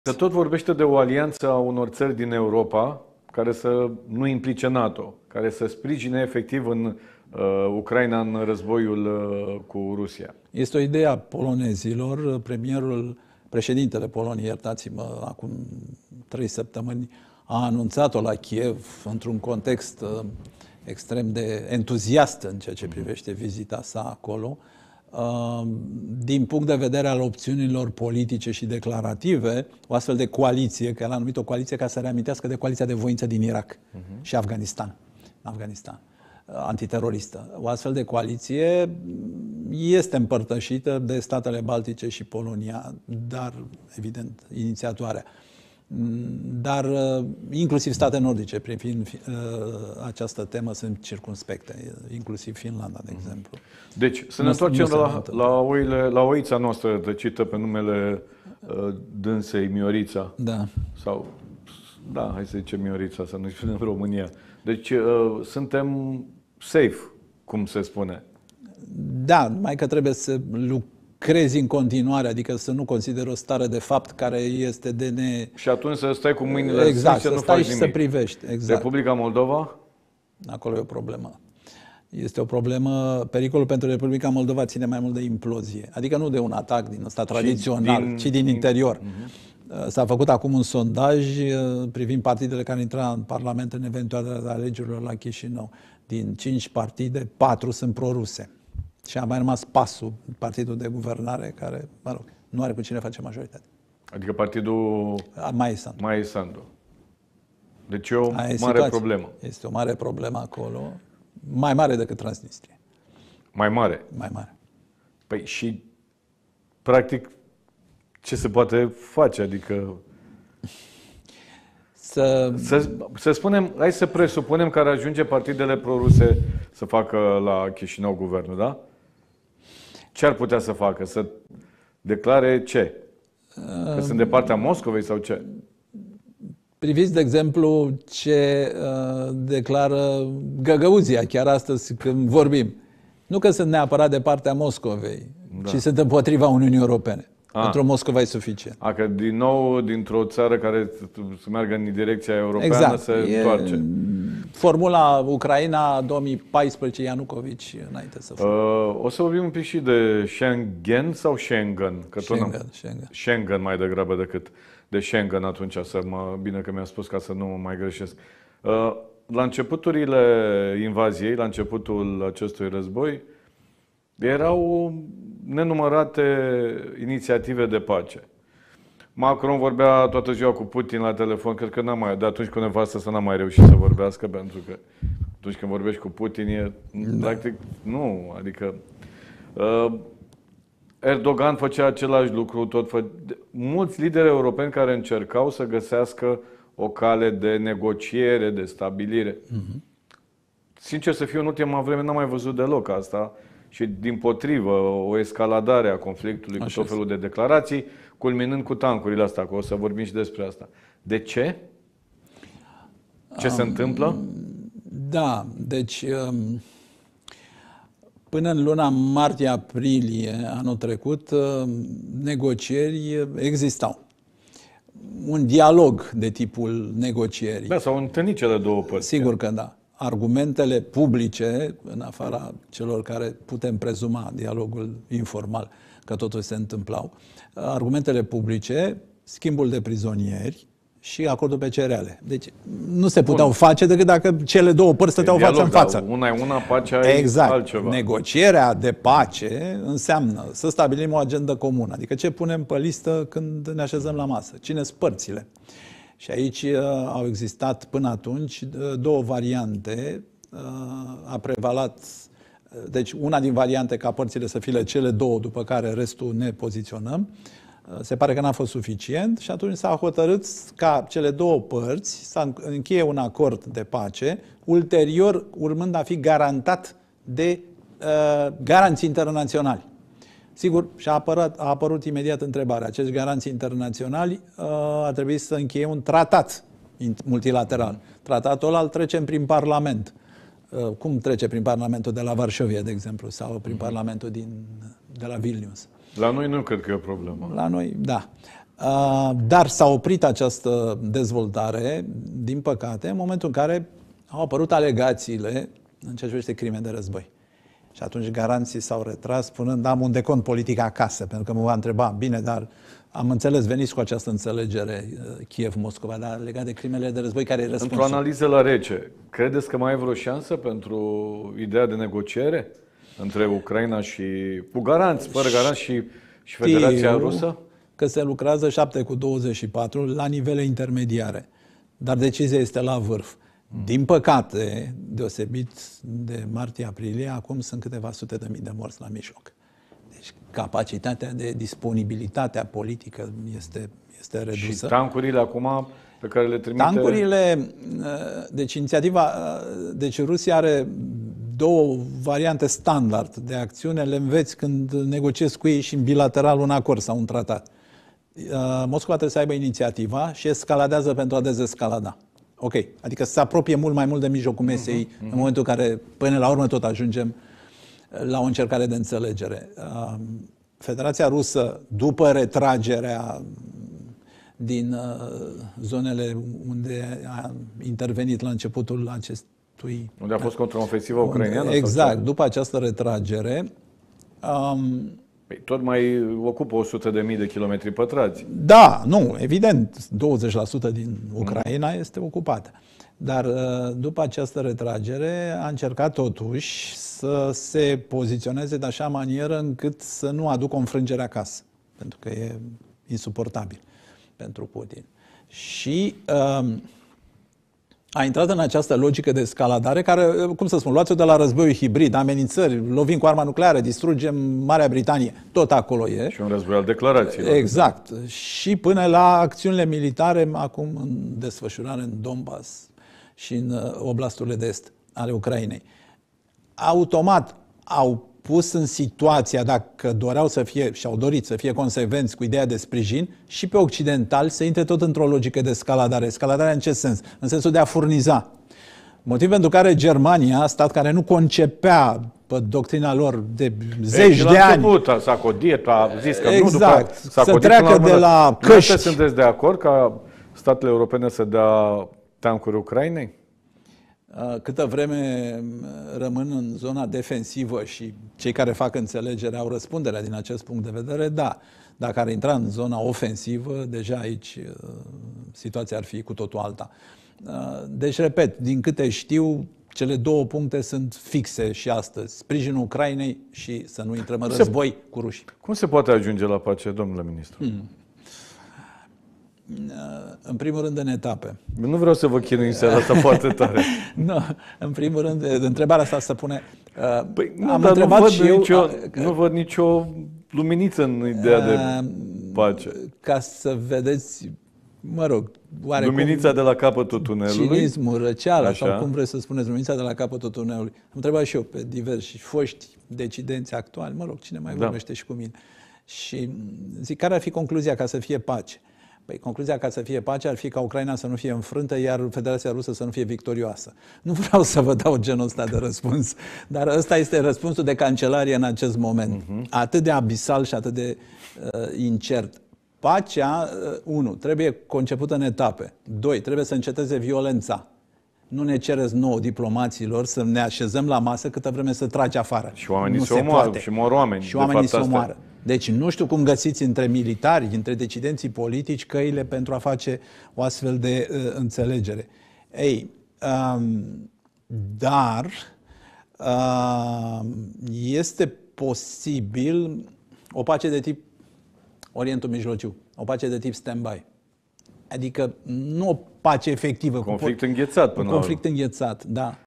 Că tot vorbește de o alianță a unor țări din Europa care să nu implice NATO, care să sprijine efectiv în Ucraina în războiul cu Rusia. Este o idee a polonezilor. Președintele Poloniei, iertați-mă, acum 3 săptămâni, a anunțat-o la Kiev într-un context extrem de entuziast în ceea ce privește vizita sa acolo. Din punct de vedere al opțiunilor politice și declarative, o astfel de coaliție, că el a numit o coaliție ca să reamintească de coaliția de voință din Irak și Afganistan, antiteroristă. O astfel de coaliție este împărtășită de statele Baltice și Polonia, dar, evident, inițiatoarea. Dar inclusiv state nordice, privind această temă, sunt circumspecte, inclusiv Finlanda, de exemplu. Deci, să ne întoarcem la oița noastră rătăcită pe numele dânsei Miorița. Da. Sau, da, hai să zicem Miorița, să nu spunem România. Deci, suntem safe, cum se spune. Da, numai că trebuie să lucrezi în continuare, adică să nu consideri o stare de fapt care este de ne... Și atunci să stai cu mâinile exact, să nu stai faci și nimic. să privești. Exact. Republica Moldova? Acolo e o problemă. Este o problemă. Pericolul pentru Republica Moldova ține mai mult de implozie. Adică nu de un atac din ăsta tradițional, ci din interior. S-a făcut acum un sondaj privind partidele care intră în Parlament în eventualele alegerilor la Chișinău. Din 5 partide, 4 sunt proruse. Și a mai rămas PAS-ul, partidul de guvernare, care, mă rog, nu are cu cine face majoritate. Adică partidul Maia Sandu. Deci e o mare problemă. Este o mare problemă acolo, mai mare decât Transnistria. Mai mare? Mai mare. Păi și, practic, ce se poate face? Adică... Să spunem, hai să presupunem că ar ajunge partidele proruse să facă la Chișinău guvernul, da? Ce ar putea să facă? Să declare ce? Că sunt de partea Moscovei sau ce? Priviți, de exemplu, ce declară Găgăuzia chiar astăzi când vorbim. Nu că sunt neapărat de partea Moscovei, ci sunt împotriva Uniunii Europene. Pentru Moscova e suficient. Că din nou, dintr-o țară care să meargă în direcția europeană, se întoarce. Formula Ucraina 2014, Ianucovici, înainte să facă. O să vorbim un pic și de Schengen sau Schengen? Că Schengen mai degrabă decât de Schengen atunci. Bine că mi-a spus ca să nu mă mai greșesc. La începuturile invaziei, la începutul acestui război, erau nenumărate inițiative de pace. Macron vorbea toată ziua cu Putin la telefon, cred că de atunci cu nevastă să n-a mai reușit să vorbească, pentru că atunci când vorbești cu Putin practic, nu, adică Erdogan făcea același lucru, mulți lideri europeni care încercau să găsească o cale de negociere, de stabilire. Sincer să fiu, în ultima vreme n-am mai văzut deloc asta. Și dimpotrivă, o escaladare a conflictului cu tot felul de declarații, culminând cu tancurile astea, că o să vorbim și despre asta. De ce? Ce se întâmplă? Da, deci până în luna martie-aprilie anul trecut, negocieri existau. Un dialog de tipul negocierii. Da, s-au întâlnit cele două părți. Sigur că da. Argumentele publice, în afara celor care putem prezuma dialogul informal, că totul se întâmplau, argumentele publice, schimbul de prizonieri și acordul pe cereale. Deci nu se puteau face decât dacă cele două părți stăteau față în față. Una, pacea e altceva. Negocierea de pace înseamnă să stabilim o agendă comună. Adică ce punem pe listă când ne așezăm la masă? Cine sunt părțile? Și aici au existat până atunci două variante. A prevalat, deci una din variante ca părțile să fie cele două, după care restul ne poziționăm. Se pare că n-a fost suficient și atunci s-a hotărât ca cele două părți să încheie un acord de pace, ulterior urmând a fi garantat de garanții internaționali. Sigur, și-a apărut imediat întrebarea. Acești garanții internaționali ar trebui să încheie un tratat multilateral. Tratatul ăla îl trecem prin Parlament. Cum trece prin Parlamentul de la Varșovia, de exemplu, sau prin Parlamentul de la Vilnius. La noi nu cred că e o problemă. La noi, da. Dar s-a oprit această dezvoltare, din păcate, în momentul în care au apărut alegațiile în ceea ce privește crime de război. Și atunci garanții s-au retras, spunând, am un decont politic acasă, pentru că mă va întreba, bine, dar am înțeles, veniți cu această înțelegere Kiev-Moscova, dar legat de crimele de război, care e răspunsul? Într-o analiză la rece, credeți că mai e vreo șansă pentru ideea de negociere între Ucraina și, cu garanți, fără garanți și Federația Rusă? Că se lucrează 7/24 la nivele intermediare, dar decizia este la vârf. Din păcate, deosebit de martie-aprilie, acum sunt câteva sute de mii de morți la mijloc. Deci capacitatea de disponibilitatea politică este redusă. Și tancurile acum pe care le trimite... Tancurile, deci Rusia are două variante standard de acțiune, le înveți când negociezi cu ei și în bilateral un acord sau un tratat. Moscova trebuie să aibă inițiativa și escaladează pentru a dezescalada. Ok, adică se apropie mult mai mult de mijlocul mesei în momentul în care, până la urmă, tot ajungem la o încercare de înțelegere. Federația Rusă, după retragerea din zonele unde a intervenit la începutul acestui... Unde a fost contraofensivă ucraineană? Exact, după această retragere... tot mai ocupă 100.000 de kilometri pătrați. Da, nu, evident, 20% din Ucraina este ocupată. Dar după această retragere a încercat totuși să se poziționeze de așa manieră încât să nu aducă o înfrângere acasă. Pentru că e insuportabil pentru Putin. Și a intrat în această logică de escaladare care, cum să spun, luați-o de la războiul hibrid, amenințări, lovim cu arma nucleară, distrugem Marea Britanie, tot acolo e. Și un război al declarațiilor. Exact. Și până la acțiunile militare, acum în desfășurare în Donbass și în oblasturile de est ale Ucrainei. Automat au pus în situația, dacă doreau să fie și au dorit să fie consecvenți cu ideea de sprijin, și pe occidentali să intre tot într-o logică de escaladare. Escaladarea în ce sens? În sensul de a furniza. Motiv pentru care Germania, stat care nu concepea pe doctrina lor de zeci de ani... S-a codiet, a zis că exact, nu, după să treacă de la căști. Sunteți de acord ca statele europene să dea tancuri Ucrainei? Câtă vreme rămân în zona defensivă și cei care fac înțelegere au răspunderea din acest punct de vedere, da. Dacă ar intra în zona ofensivă, deja aici situația ar fi cu totul alta. Deci, repet, din câte știu, cele două puncte sunt fixe și astăzi. Sprijinul Ucrainei și să nu intrăm în război cu rușii. Cum se poate ajunge la pace, domnule ministru? În primul rând, în etape. Nu vreau să vă chinui în seara asta foarte tare. Nu, în primul rând, întrebarea asta se pune... Păi, am întrebat și eu... Nu văd nicio luminiță în ideea de pace. Ca să vedeți, mă rog, oarecum... Luminița de la capătul tunelului. Cinismul, răceala, sau cum vreți să spuneți, luminița de la capătul tunelului. Am întrebat și eu pe diversi foști decidenți actuali, mă rog, cine mai vorbește și cu mine. Și zic, care ar fi concluzia ca să fie pace? Păi, concluzia ca să fie pace ar fi ca Ucraina să nu fie înfrântă, iar Federația Rusă să nu fie victorioasă. Nu vreau să vă dau genul ăsta de răspuns, dar ăsta este răspunsul de cancelarie în acest moment. Atât de abisal și atât de incert. Pacea, 1, trebuie concepută în etape. 2, trebuie să înceteze violența. Nu ne cereți nouă diplomaților să ne așezăm la masă câtă vreme să trage afară. Și oamenii se omoară, și mor oameni. Și oamenii se omoară. Deci nu știu cum găsiți între militari, între decidenții politici, căile pentru a face o astfel de înțelegere. Ei, dar este posibil o pace de tip Orientul Mijlociu, o pace de tip stand-by. Adică nu o pace efectivă. Conflict înghețat până la urmă. Conflict înghețat, da.